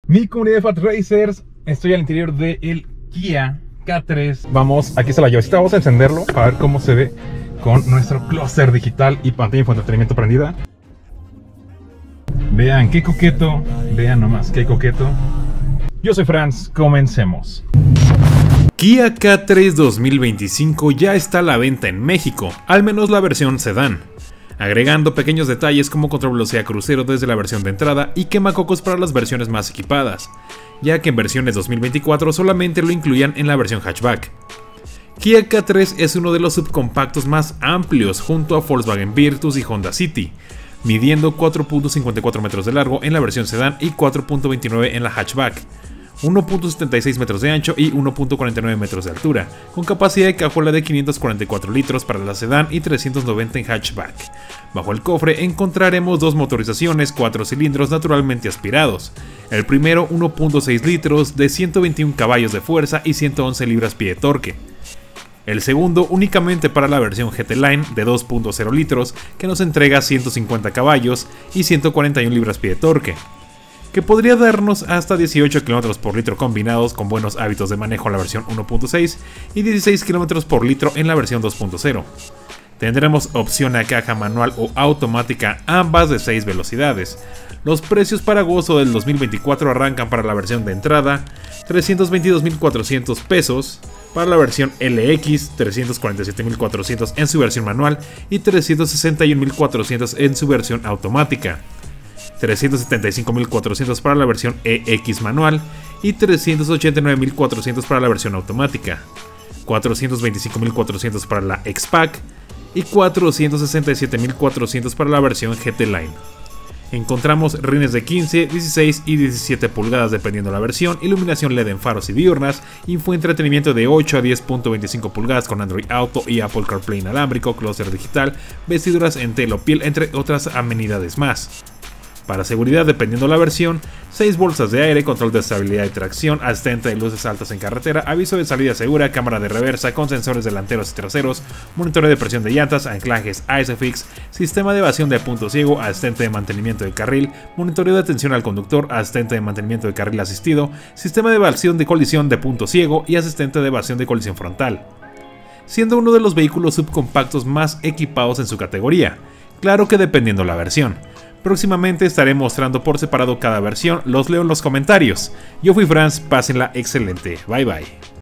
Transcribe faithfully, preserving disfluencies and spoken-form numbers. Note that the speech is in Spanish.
Mi comunidad de Fat Racers, estoy al interior del Kia K tres. Vamos, aquí está la llavecita, vamos a encenderlo para ver cómo se ve con nuestro clúster digital y pantalla de entretenimiento prendida. Vean qué coqueto, vean nomás qué coqueto. Yo soy Franz, comencemos. Kia K tres dos mil veinticinco ya está a la venta en México, al menos la versión sedán, agregando pequeños detalles como control velocidad crucero desde la versión de entrada y quemacocos para las versiones más equipadas, ya que en versiones dos mil veinticuatro solamente lo incluían en la versión hatchback. Kia K tres es uno de los subcompactos más amplios junto a Volkswagen Virtus y Honda City, midiendo cuatro punto cincuenta y cuatro metros de largo en la versión sedán y cuatro punto veintinueve en la hatchback, uno punto setenta y seis metros de ancho y uno punto cuarenta y nueve metros de altura, con capacidad de cajuela de quinientos cuarenta y cuatro litros para la sedán y trescientos noventa en hatchback. Bajo el cofre encontraremos dos motorizaciones cuatro cilindros naturalmente aspirados. El primero uno punto seis litros de ciento veintiún caballos de fuerza y ciento once libras-pie de torque. El segundo únicamente para la versión G T Line de dos punto cero litros que nos entrega ciento cincuenta caballos y ciento cuarenta y uno libras-pie de torque, que podría darnos hasta dieciocho kilómetros por litro combinados con buenos hábitos de manejo en la versión uno punto seis y dieciséis kilómetros por litro en la versión dos punto cero. Tendremos opción a caja manual o automática, ambas de seis velocidades. Los precios para agosto del dos mil veinticuatro arrancan para la versión de entrada trescientos veintidós mil cuatrocientos pesos, para la versión L X trescientos cuarenta y siete mil cuatrocientos en su versión manual y trescientos sesenta y un mil cuatrocientos en su versión automática, trescientos setenta y cinco mil cuatrocientos para la versión E X manual y trescientos ochenta y nueve mil cuatrocientos para la versión automática, cuatrocientos veinticinco mil cuatrocientos para la X-Pack y cuatrocientos sesenta y siete mil cuatrocientos para la versión G T Line. Encontramos rines de quince, dieciséis y diecisiete pulgadas dependiendo la versión, iluminación L E D en faros y diurnas, infoentretenimiento de ocho a diez punto veinticinco pulgadas con Android Auto y Apple CarPlay inalámbrico, clúster digital, vestiduras en tela o piel, entre otras amenidades más. Para seguridad, dependiendo la versión, seis bolsas de aire, control de estabilidad y tracción, asistente de luces altas en carretera, aviso de salida segura, cámara de reversa con sensores delanteros y traseros, monitoreo de presión de llantas, anclajes ISOFIX, sistema de evasión de punto ciego, asistente de mantenimiento de carril, monitoreo de atención al conductor, asistente de mantenimiento de carril asistido, sistema de evasión de colisión de punto ciego y asistente de evasión de colisión frontal, siendo uno de los vehículos subcompactos más equipados en su categoría, claro que dependiendo la versión. Próximamente estaré mostrando por separado cada versión, los leo en los comentarios. Yo fui Franz, pásenla excelente, bye bye.